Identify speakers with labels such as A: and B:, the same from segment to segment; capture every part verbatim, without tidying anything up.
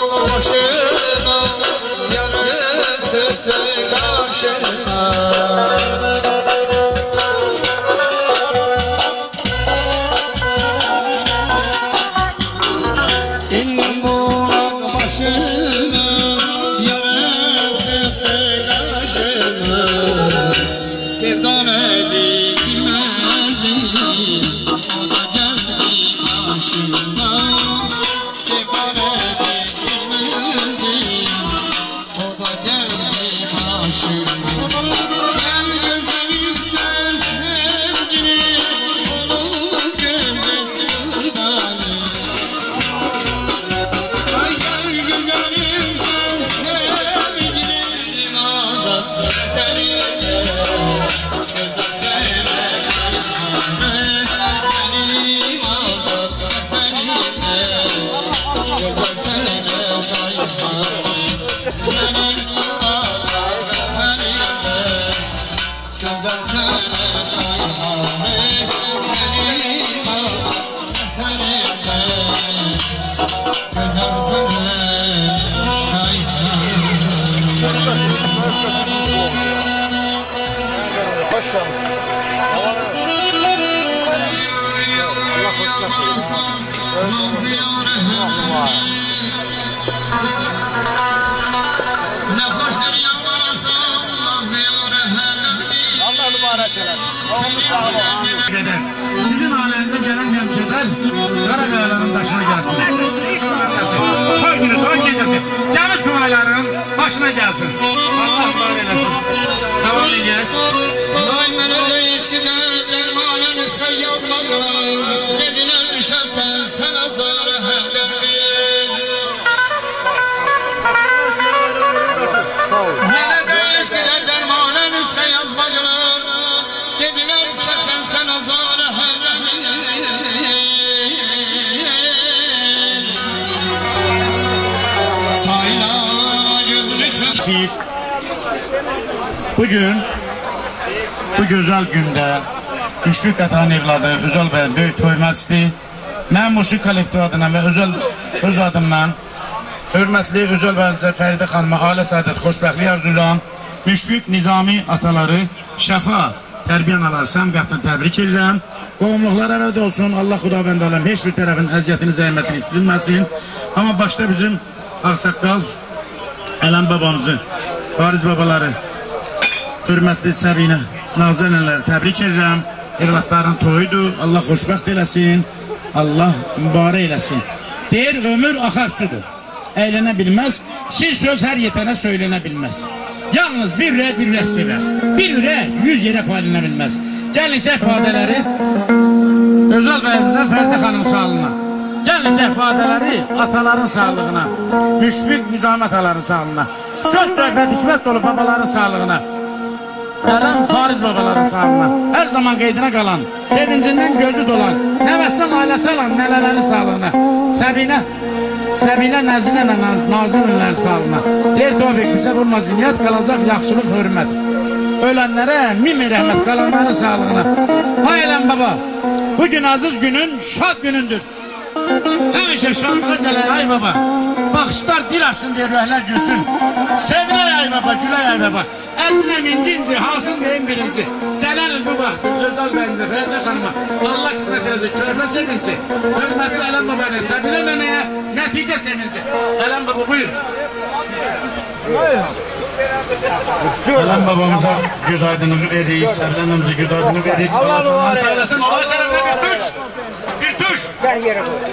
A: başına, yarın çıktı karşına.
B: Sizin alemde gelen hemşehriler Karakayaların başına gelsin. Son günü, son gecesi. Cami subayların başına gelsin. Allah var eylesin. Tamam diye.
A: Daimene ilişkide dermanını sen yazmadılar. Dediler düşersen sen azarı hemden bir. Nene ilişkide dermanını sen yazmadılar. Dediler düşersen sen azarı hemden bir. Sayla gözünü çek.
B: Bugün bu güzel günde Müşfik Atan evladı Özal Bey'in böyük toymasıdır. Mən Musik kollektivi adına ve özel öz adımdan hürmetli Özal Bey'in Feride Xanıma ailə saadet xoşbəxtlik arzulayıram. Müşfik Nizami ataları şəfa tərbiyə anaları səmqətini təbrik edirəm. Qovumluqlar əvəd olsun. Allah Xudavənd aləm heç bir tərəfin əziyyətini, zəhmətini istirilməsin. Ama başta bizim Ağsaqqal Ələm babamızı, Fariz babaları, hürmetli Səbinə, Nazlı nənələri təbrik edirəm. Evlatların toyudur. Allah xoşbəxt eləsin. Allah mübarək eləsin. Deyir, ömür axar sudur. Əylənə bilməz. Şir söz hər yetənə söylənə bilməz. Yalnız bir ürək bir ürək sevər. Bir ürək yüz yerə paylanə bilməz. Gəlin səhvadələri Özal bəyimizdən Fərdə xanım sağlığına. Gəlin səhvadələri ataların sağlığına. Müşfik Nizami ataların sağlığına. Söz söhbət hikmət dolu babaların sağlığına. Ələm Fariz babaların sağlığına. Hər zaman qeydinə qalan, sevincindən gözü dolan, nəvəsindən ailəsi alan nələrin sağlığına. Səbinə Səbinə Nəzinə Nazilənlərin sağlığına. Deyir Tofiq, bizə vurma ziniyyət, qalacaq yaxşılıq, hörmət. Ölənlərə min rəhmət, qalanların sağlığına. Hay Ələm baba, bugün aziz günün şad günündür. Həmişə şadlığa gələk ay baba. Baxışlar dil açsın deyə rühlər gülsün. Sevinək ay baba, gülək ay baba. Əzrə mincinci, hasın deyim birinci. Gələn il bu vaxt Özal bəyinizə, Fərdə xanıma Allah qismət eləsin, körpə sevinci. Hörmətli Ələm babanı, Səbinə nənəyə nəticə sevinci. Ələm baba buyur. Ələm babamıza göz aydınlığı veririk, Səbinə nənəmizə göz aydınlığı veririk. Allah sondan sayılasın, Allah şərəflə bir tuş. Bir tuş. Ver yere bu.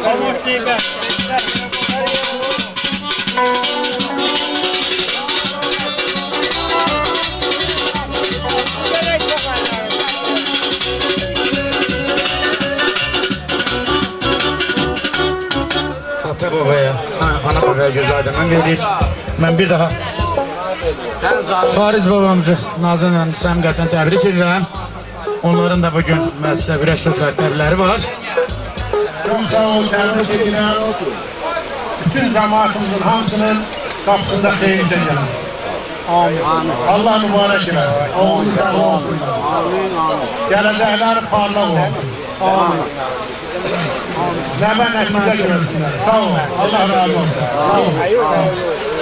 B: Ata babaya, ana babaya göz aydınlığı veririk. Ben bir daha Fariz babamızı, Nazan Hanım, səmqətən təbrik edirəm. Onların da bugün məhsilə ürək sözlər təbirləri var. Çok sağ ol, təbrik edirəm. Bütün cəmaatımızın hamısının qapısında xeyircə gəlin. Allah mübarək eləsin. Amin. Gələcəkləri parlaq olsun. Amin. Nəbə nəticə görsünlər. Sağ ol. Allah razı olsun. Sağ ol.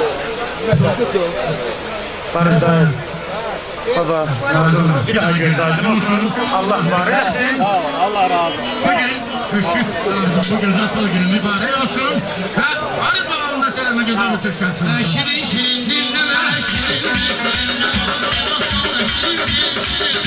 B: Barınca baba bir daha gözlerden olsun. Allah var etsin.
C: Allah razı olsun.
B: Bugün Müşfik bu güzel toy günü mübarek olsun. Ve Halit babamın da selamına güzel bir Türk gelsin.
A: Şirin şirin dillere, şirin şirin dillere, şirin şirin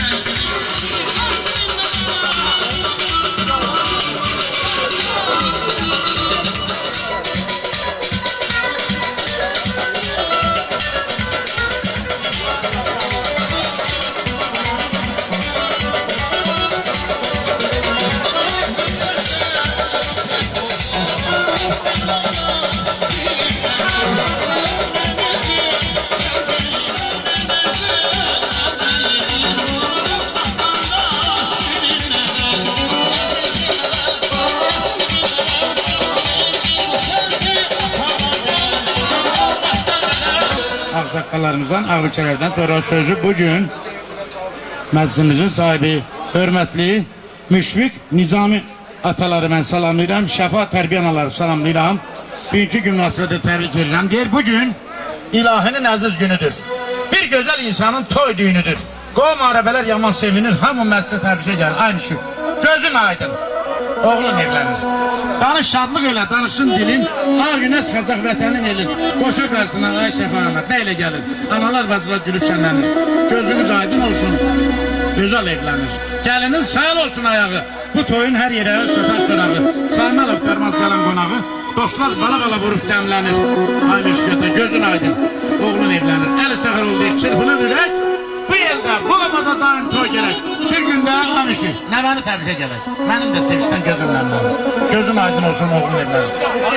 B: Ağsaqqallarımızdan, ağılçələrdən sonra sözü bugün məclisimizin sahibi, hörmətli Müşfik Nizami ataları mən salamlayıram, Şəfa tərbiyə anaları salamlayıram. Bugünkü gün münasibəti təbrik edirəm. Deyir, bugün ilahinin əziz günüdür. Bir gözəl insanın toy düyünüdür. Qovm arabələr yaman sevinir, hamı məsələ təbrikə gəlir. Aynı şu, gözün aydın, oğlun evlənir. Danış şadlıq elə, danışın dilin, ağ günə çıxacaq vətənin elin. Qoşa qarşısına, ay Şəfa ana, bəylə gəlir. Analar bazılar gülüb şənlənir. Gözünüz aydın olsun, gözəl evlənir. Gəliniz sayal olsun ayağı. Bu toyun hər yerə sötər sorağı. Saymal öptərmaz qalan qonağı. Dostlar bala-bala vurub dəmlənir. Ay müşkətə, gözün aydın, oğlun evlənir. Əli səxər oldu, çırpınır ürək. Bu yılda, bu obada daim toy gerek. Bir günde amışır, nəvəni təbrikə gələk. Mənim də sevişdən gözüm mənlənir. Gözüm aydın olsun, oğlum evlənir.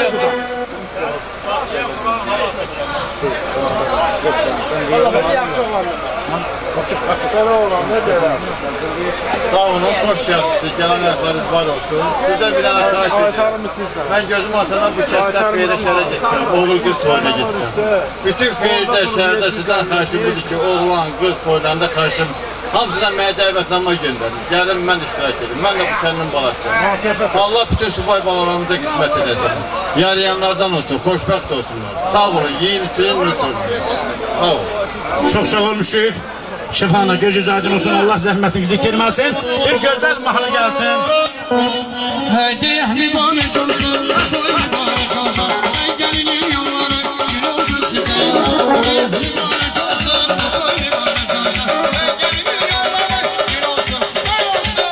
D: Sağ olun, hoş geldiniz. Gelen ayaklarınız var olsun. Size bir tane arkadaşlar. Ben gözüm asana bu kentler Feyre şehre gittim. Oğul kız toyuna gittim. Bütün Feyre'de şehirde sizden karşı budur ki oğlan kız toylarında karşım. Hamısına mənə dəvətnamə göndərir. Gəlin mən iştirak edim. Mən də bu kəndin balasıyım. Allah bütün subay balalarımıza qismət edəsin. Yarayanlardan olsun, xoşbəxt olsunlar. Sağ olun, yiyin, için, nüsün. Sağ olun.
B: Çok sağ olmuşuz. Şefana gözünüz aydın olsun, Allah zəhmətinizi itirməsin. Bir gözəl mahalı gəlsin.
A: Haydi mübarek olsun, toy mübarek olsun. Gelinin yolları gül olsun size. Mübarek olsun, toy mübarek olsun. Gelinin yolları gül olsun size olsun.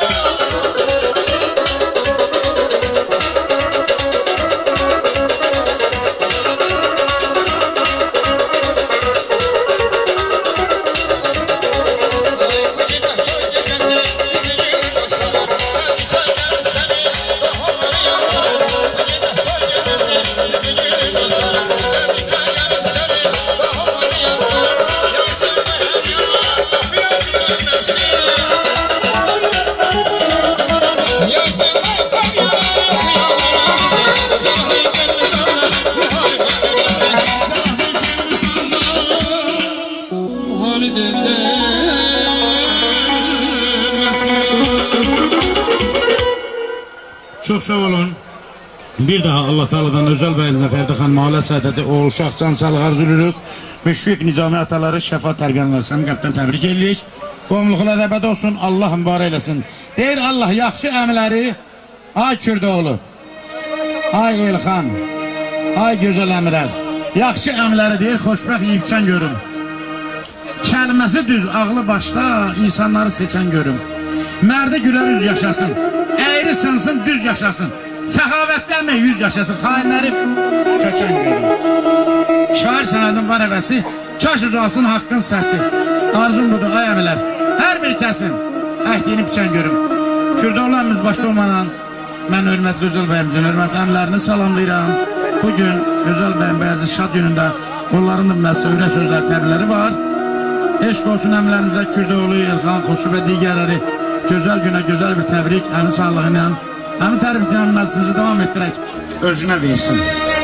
B: Çok sağ olun. Bir daha Allah Teala'dan özel beğenine Ferdi Xan Mahalle Saadeti oğul Şahsan Salıq arzuluruq. Müşfik Nizami ataları Şəfa tərbiyyələr səni qəlbdən təbrik edirik. Qovumluqlar əbəd olsun, Allah mübarək eləsin. Deyir Allah yaxşı əmləri, ay Kürdoğlu, ay Elxan, ay gözəl əmrər. Yaxşı əmləri deyir, xoşbəxt yiyibçən görüm. Kəlməsi düz, ağlı başda, insanları seçən görüm. Mərdi gülər yüz yaşasın, əyri sınsın, düz yaşasın. Səxavətləmə yüz yaşasın, xainləri köçən görüm. Şair sənədin var əvəsi, kaş uzasın haqqın səsi. Arzum budur, ay əmələr, hər bir kəsin əhdiyini biçən görüm. Kürdoğlanımız başda olmadan, mən hörmətli Özəl bəyimizin hörmətli əmlərini salamlayıram. Bugün Özəl bəyim bəzi şad günündə onların da məhsə ürək sözləri, təbirləri var. Eşq olsun əmlərimizə Kürdoğlu, Elxan, Xosu və digərləri. Gözəl günə gözəl bir təbrik, əmin sağlığı ilə. Əmin təbriklə məclisimizi davam etdirək, özünə versin.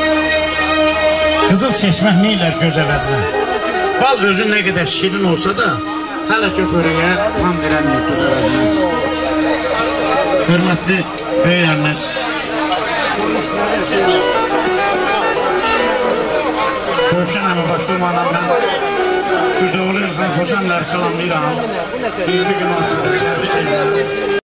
B: Qızıl çeşmək neylər göz əvəzinə? Bal özü nə qədər şirin olsa da, hələ ki xörəyə tam verəməyib göz əvəzinə. Hörmətli böyüyənimiz, Rövşən əmi başlığımla mən Kürdəoğlu İlxan Xoşəmləri salamlayıram. Birinci gün asıdır, təbrik edirəm.